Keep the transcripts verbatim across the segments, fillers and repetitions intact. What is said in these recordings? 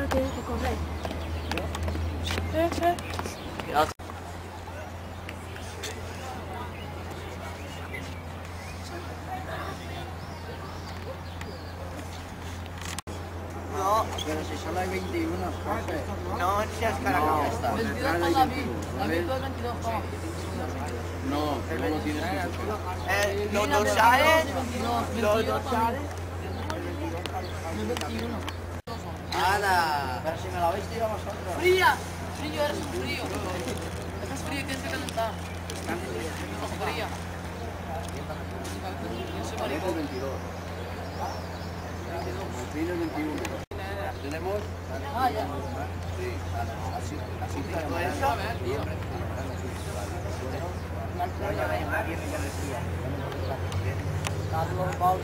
ahora tienes que correr. Eh, eh. No, pero si solo hay veintiuno, José. No, seas caracol. No, ya está. veintidós con David. David dos veintidós con. No, no lo tienes que Eh, los dorsales, los dorsales. dorsales. veintiuno. ¡Hala! Pero si me lo habéis tirado vosotros. ¡Fría! Frío, eres un frío. Estás frío y tienes que calentar. Estás fría. Yo soy Parece maricón. veintidós. Martín es veintiuno. ¿Tenemos? Ah, ya. Sí, así, así te ¿Todo eso? Carlos Paulo.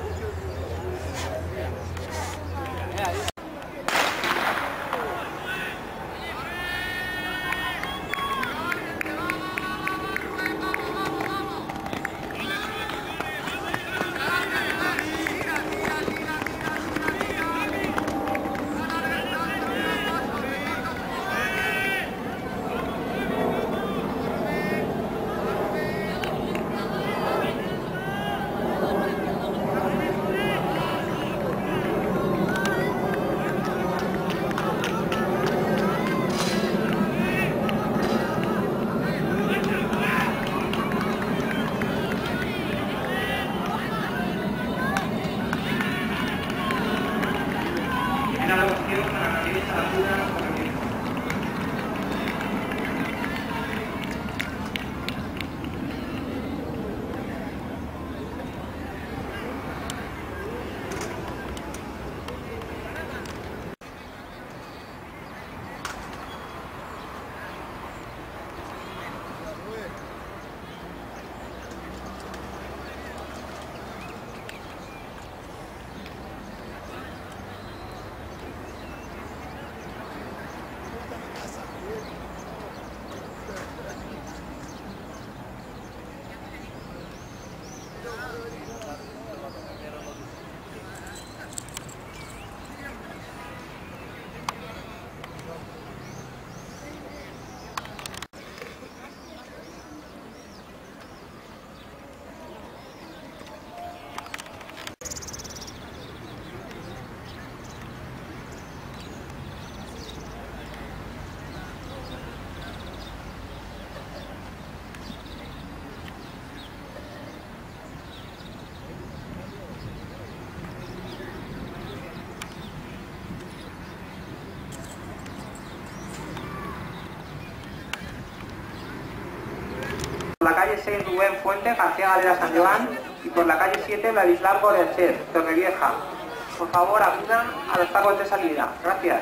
Por la calle seis Rubén Fuente, García Galera San Joan, y por la calle siete Ladislau Gorecher, Torrevieja. Por favor, acudan a los tacos de salida. Gracias.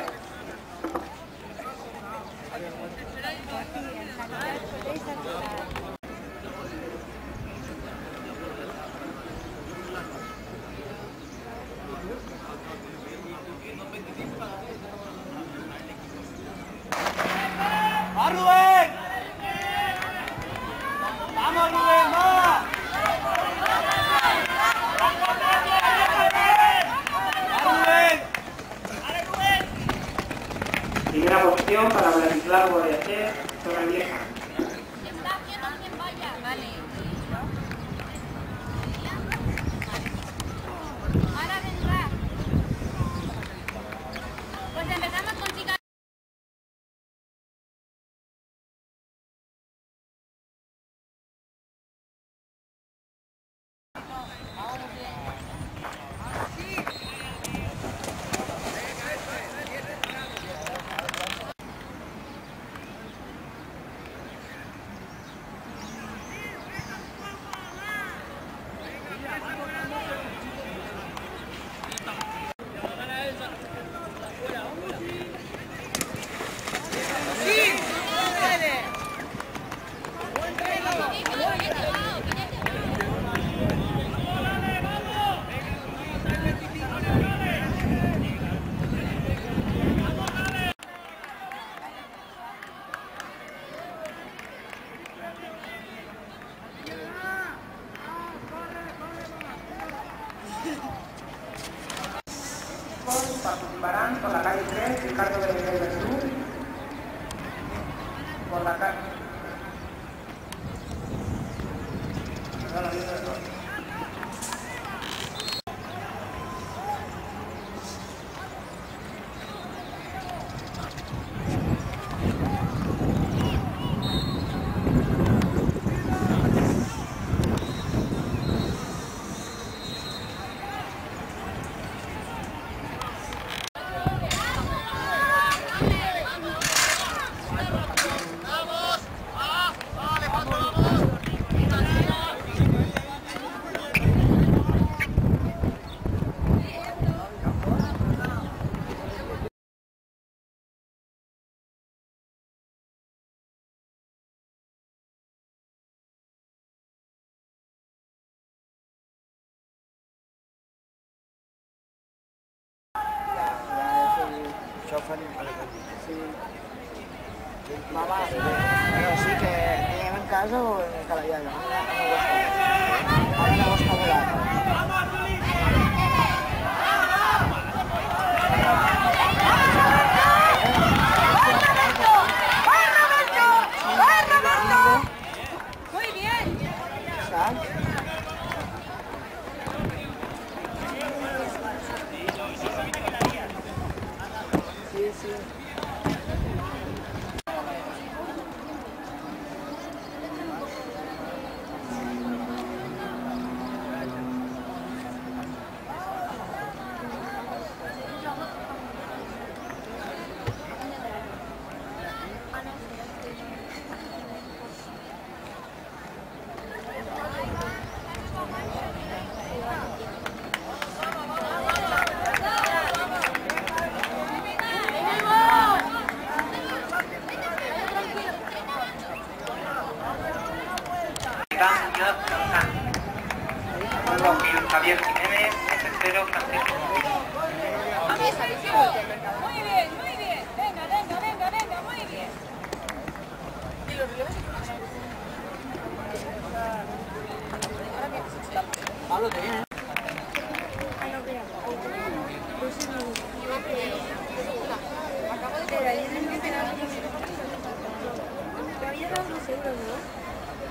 ¡Va, Rubén! ¡Vamos, Rubén, va! ¡Va, Rubén! ¡Vale, Rubén! chicos participarán por la calle tres, Ricardo de Verdú, por la calle... Mamá, pero sí que teníem en casa o en cada iaia. Ara no està volat. Muy bien. Saps? Sí, sí. Javier Jiménez, tercero Francisco. Muy bien, muy bien. Venga, venga, venga, venga, muy bien. ¿Y los relevos? Pablo, te viene. Acabo de por ahí. Te había dado unos euros, ¿no?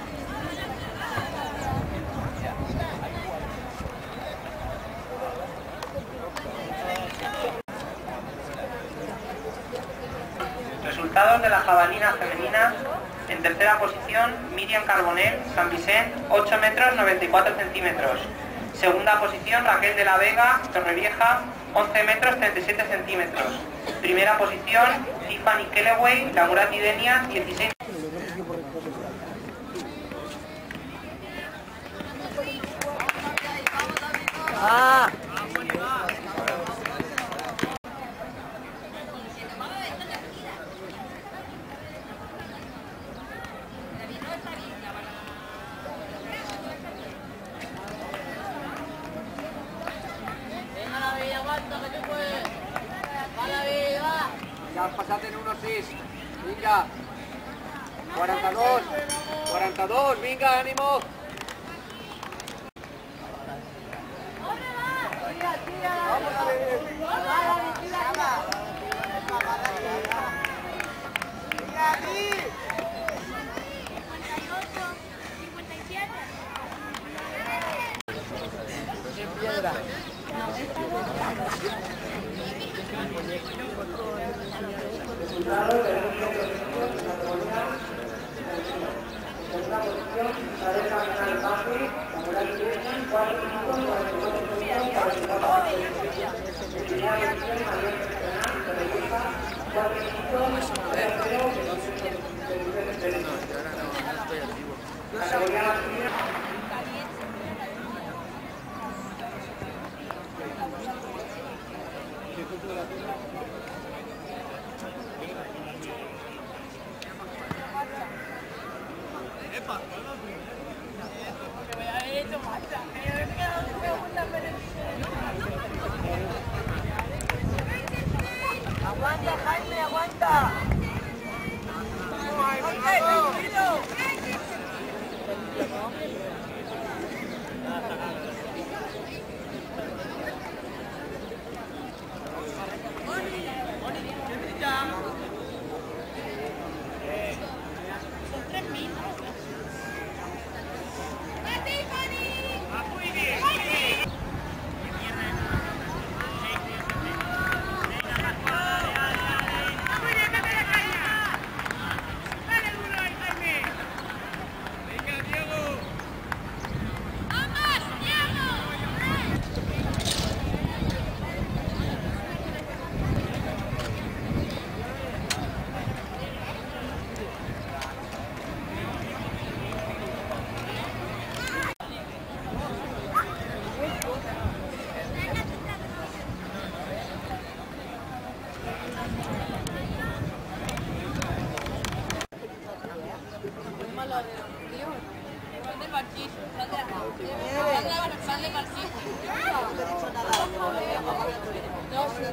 Resultados de la jabalina femenina. En tercera posición, Miriam Carbonell, San Vicente, ocho metros noventa y cuatro centímetros. Segunda posición, Raquel de la Vega, Torrevieja, once metros treinta y siete centímetros. Primera posición, Tiffany Kelleway, Lamurati Denia, dieciséis. Ah! Ja has passat en uno sis. Vinga. quaranta-dos. quaranta-dos, vinga, ànimo. Aguanta, Jaime, aguanta. Sale partido. No, sí.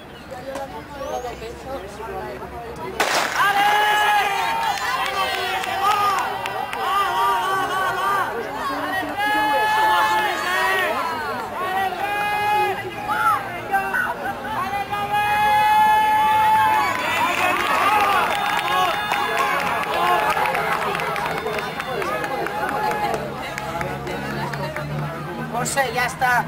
José, ya está.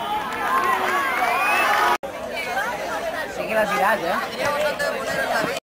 Sí que la tirás, ¿eh?